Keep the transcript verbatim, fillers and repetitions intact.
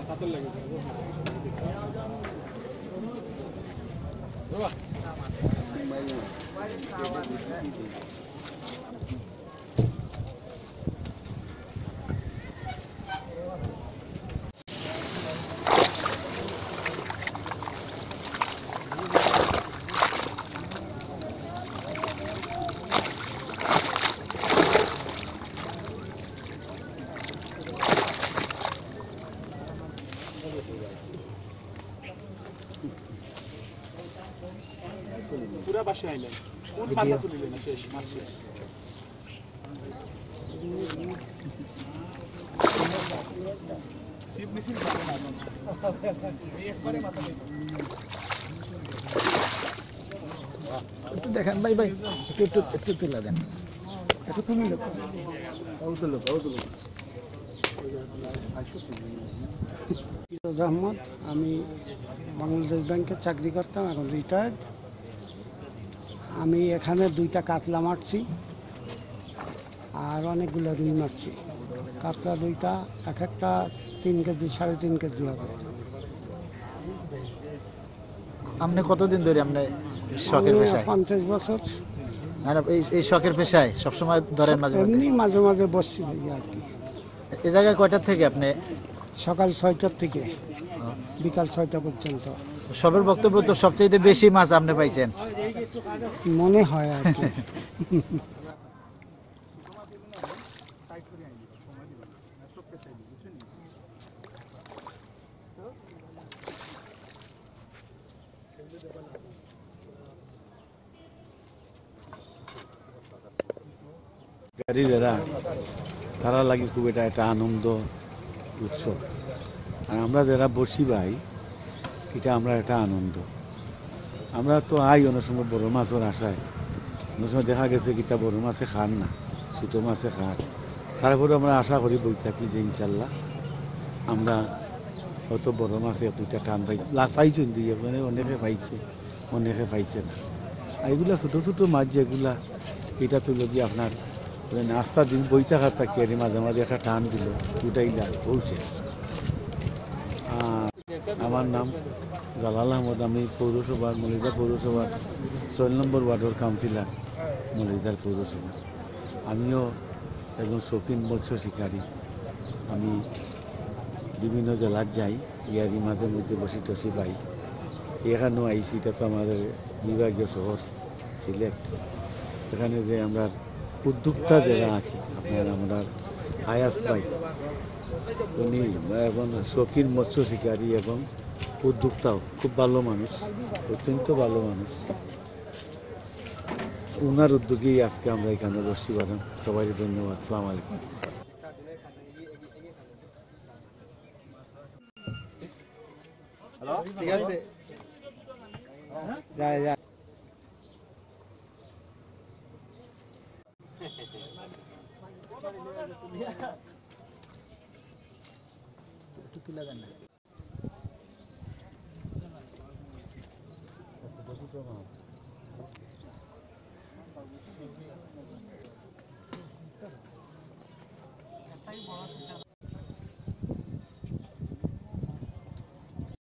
পুরা বাসে আইলেন কোন মাথা তুলিলেন না শেষ মাস শেষ সিপ মিছিল যাবে না এই একবারে মাথা একটু দেখেন ভাই ভাই একটু একটু একটু তুলে দেন একটু তুমি লোক কত লোক কত লোক ফিরোজ আহমদ, আমি বাংলাদেশ ব্যাংকে চাকরি করতাম, এখন রিটায়ার্ড। আমি এখানে দুইটা কাতলা মারছি আর অনেকগুলো রুই মারছি। কাতলা দুইটা এক একটা তিন কেজি সাড়ে তিন কেজি হবে। আপনি কতদিন ধরে আপনি শখের পেশায়? পঞ্চাশ বছর। এই এই শখের পেশায় সবসময় ধরেন? মাঝে এমনি মাঝে মাঝে বসছি আর কি। এই জায়গায় কয়টার থেকে আপনি? সকাল ছয়টার থেকে বিকাল ছয়টা পর্যন্ত। সবের বক্তব্য তো সবচেয়ে বেশি মাছ আপনি পাইছেন মনে হয় আর কি। গাড়ি যারা তারা লাগে খুব এটা একটা আনন্দ উৎসব, আর আমরা যারা বসি ভাই এটা আমরা একটা আনন্দ। আমরা তো আই অনেক সময় বড় মাছের আশায়, অনেক সময় দেখা গেছে কিটা বড় মাছে খান না, ছোটো মাছে খান। তারপরে আমরা আশা করি বই থাকি যে ইনশাল্লাহ আমরা হয়তো বড় মাছে দুইটা টান পাই পাইছেন দিয়ে মানে অনেকে পাইছে অনেকে পাইছে না। আর এগুলা ছোটো ছোটো মাছ যেগুলা এটা তুলে দিয়ে আপনার নাস্তা দিন বই থাকার থাকি আর মাঝে মাঝে একটা টান দিল উঠাইলা পৌঁছে। আমার নাম জালাল আহমদ, আমি পৌরসভার মলিদা পৌরসভার ছয় নম্বর ওয়ার্ডের কাউন্সিলর মলিদার পৌরসভা। আমিও একজন শৌখিন মৎস্য শিকারী। আমি বিভিন্ন জেলার যাই, ইয়ারি মাঝে মধ্যে বসি টসি পাই। এখানেও আইসি, এটা তো আমাদের বিভাগীয় শহর সিলেট। এখানে যে আমরা উদ্যোক্তা যারা আছি আপনার আমরা আয়াস পাই, উনি এবং শৌখিন মৎস্য শিকারী এবং উদ্যোক্তাও খুব ভালো মানুষ, অত্যন্ত ভালো মানুষ। ওনার উদ্যোগেই আজকে আমরা এখানে বসছি পারেন। সবাই ধন্যবাদ। আসসালামু আলাইকুম। ঠিক আছে। যায় যায় একটু তুলে দেন না। একটাই বড়